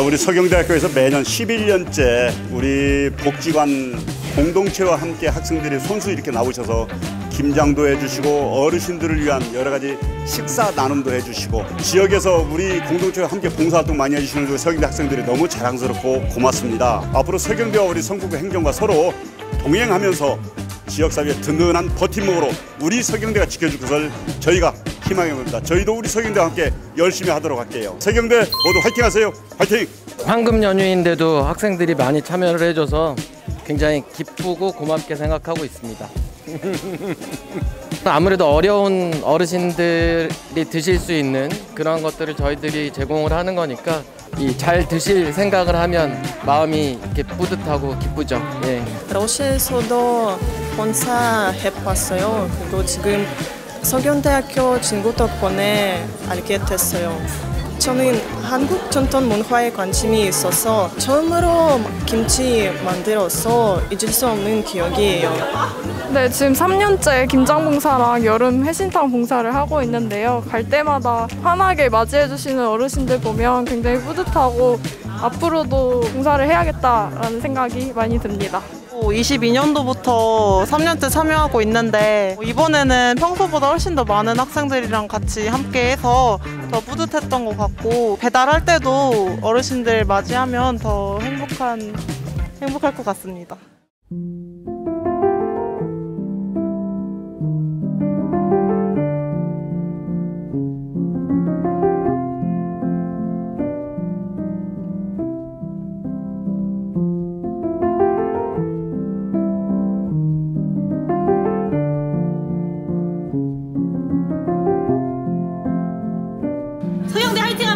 우리 서경대학교에서 매년 11년째 우리 복지관 공동체와 함께 학생들이 손수 이렇게 나오셔서 김장도 해주시고 어르신들을 위한 여러 가지 식사 나눔도 해주시고 지역에서 우리 공동체와 함께 봉사활동 많이 해주시는 우리 서경대 학생들이 너무 자랑스럽고 고맙습니다. 앞으로 서경대와 우리 성북구 행정과 서로 동행하면서 지역사회의 든든한 버팀목으로 우리 서경대가 지켜줄 것을 저희가 희망해 봅니다. 저희도 우리 서경대와 함께 열심히 하도록 할게요. 서경대 모두 화이팅 하세요. 화이팅! 황금 연휴인데도 학생들이 많이 참여를 해줘서 굉장히 기쁘고 고맙게 생각하고 있습니다. 아무래도 어려운 어르신들이 드실 수 있는 그런 것들을 저희들이 제공을 하는 거니까 잘 드실 생각을 하면 마음이 이렇게 뿌듯하고 기쁘죠. 예. 러시아에서도 봉사해봤어요. 그리고 지금 서경대학교 친구 덕분에 알게 됐어요. 저는 한국 전통 문화에 관심이 있어서 처음으로 김치 만들어서 잊을 수 없는 기억이에요. 네, 지금 3년째 김장봉사랑 여름 해신탕 봉사를 하고 있는데요. 갈 때마다 환하게 맞이해 주시는 어르신들 보면 굉장히 뿌듯하고 앞으로도 봉사를 해야겠다라는 생각이 많이 듭니다. 22년도부터 3년째 참여하고 있는데 이번에는 평소보다 훨씬 더 많은 학생들이랑 같이 함께해서 더 뿌듯했던 것 같고 배달할 때도 어르신들 맞이하면 더 행복할 것 같습니다. 서경대 화이팅!